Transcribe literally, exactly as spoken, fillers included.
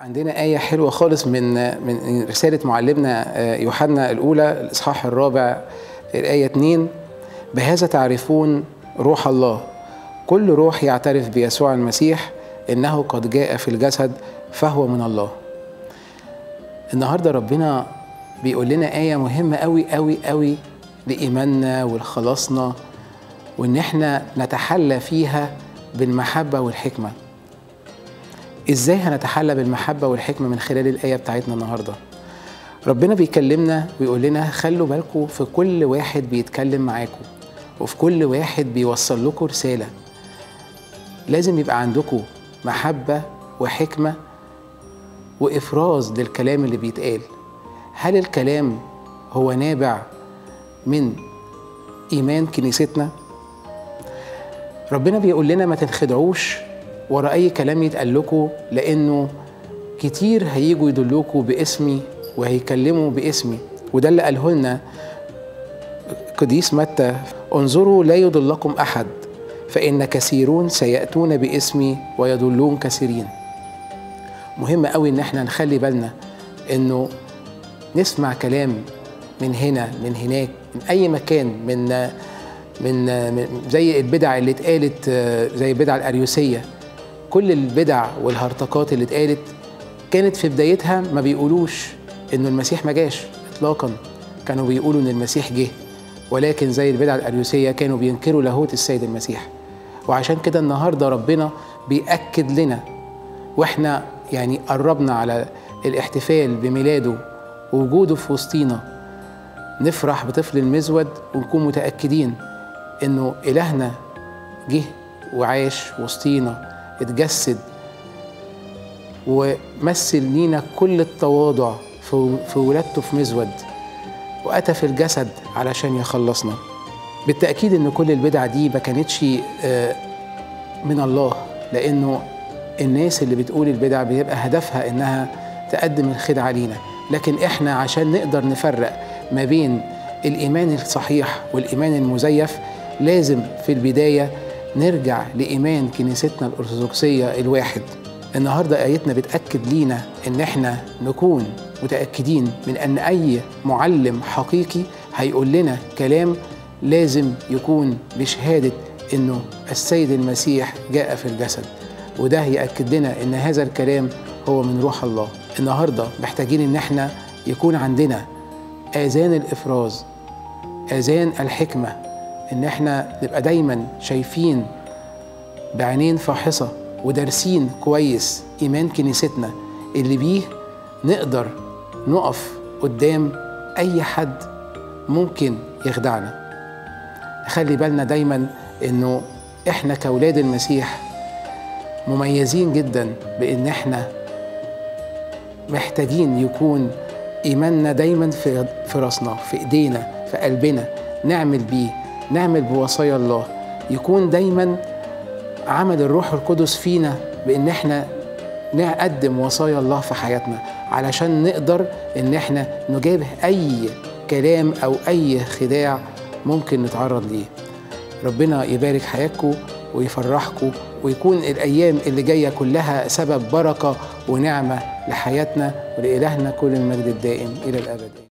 عندنا آية حلوة خالص من من رسالة معلمنا يوحنا الأولى الإصحاح الرابع الآية اتنين: بهذا تعرفون روح الله، كل روح يعترف بيسوع المسيح إنه قد جاء في الجسد فهو من الله. النهاردة ربنا بيقول لنا آية مهمة قوي قوي قوي لإيماننا ولخلاصنا، وإن احنا نتحلى فيها بالمحبة والحكمة. إزاي هنتحلى بالمحبة والحكمة؟ من خلال الآية بتاعتنا النهاردة ربنا بيكلمنا ويقول لنا خلوا بالكم في كل واحد بيتكلم معاكم، وفي كل واحد بيوصل لكم رسالة. لازم يبقى عندكم محبة وحكمة وإفراز للكلام اللي بيتقال. هل الكلام هو نابع من إيمان كنيستنا؟ ربنا بيقول لنا ما تنخدعوش ورا أي كلام يتقال لكم، لأنه كتير هيجوا يدلوكوا باسمي وهيكلموا باسمي. وده اللي قاله لنا قديس متى: انظروا لا يضلكم أحد، فإن كثيرون سيأتون باسمي ويضلون كثيرين. مهم قوي إن احنا نخلي بالنا إنه نسمع كلام من هنا من هناك من أي مكان، من من, من زي البدع اللي اتقالت، زي البدع الأريوسية. كل البدع والهرطقات اللي اتقالت كانت في بدايتها ما بيقولوش إنه المسيح ما جاش إطلاقا، كانوا بيقولوا إن المسيح جه، ولكن زي البدع الأريوسية كانوا بينكروا لاهوت السيد المسيح. وعشان كده النهاردة ربنا بيأكد لنا، وإحنا يعني قربنا على الاحتفال بميلاده ووجوده في وسطينا، نفرح بطفل المزود ونكون متأكدين إنه إلهنا جه وعاش وسطينا، اتجسد ومثل لينا كل التواضع في ولادته في مزود، وأتى في الجسد علشان يخلصنا. بالتأكيد إن كل البدع دي ما كانتش من الله، لأنه الناس اللي بتقول البدع بيبقى هدفها إنها تقدم الخدعة لينا. لكن إحنا عشان نقدر نفرق ما بين الإيمان الصحيح والإيمان المزيف، لازم في البداية نرجع لإيمان كنيستنا الأرثوذكسية الواحد. النهاردة آيتنا بتأكد لينا إن إحنا نكون متأكدين من أن أي معلم حقيقي هيقول لنا كلام لازم يكون بشهادة إنه السيد المسيح جاء في الجسد، وده يأكد لنا إن هذا الكلام هو من روح الله. النهاردة محتاجين إن إحنا يكون عندنا آذان الإفراز، آذان الحكمة، إن إحنا نبقى دايما شايفين بعينين فاحصة ودارسين كويس إيمان كنيستنا اللي بيه نقدر نقف قدام أي حد ممكن يخدعنا. خلي بالنا دايما إنه إحنا كأولاد المسيح مميزين جدا، بإن إحنا محتاجين يكون إيماننا دايما في في راسنا، في إيدينا، في قلبنا، نعمل بيه، نعمل بوصايا الله. يكون دايما عمل الروح القدس فينا، بإن إحنا نقدم وصايا الله في حياتنا، علشان نقدر إن إحنا نجابه أي كلام أو أي خداع ممكن نتعرض ليه. ربنا يبارك حياتكم ويفرحكم، ويكون الأيام اللي جاية كلها سبب بركة ونعمة لحياتنا، ولإلهنا كل المجد الدائم إلى الأبد.